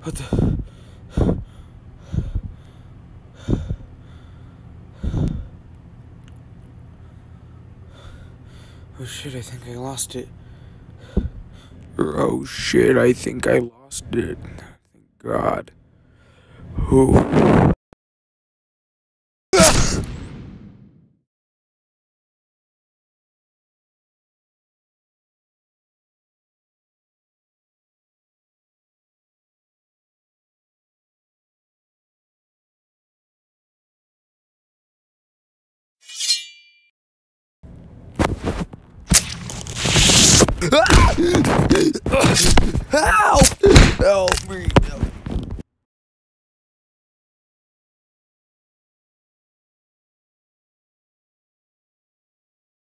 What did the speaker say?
What the? Oh shit, I think I lost it. Oh shit, I think I lost it. Thank God. Who? Help! Help me!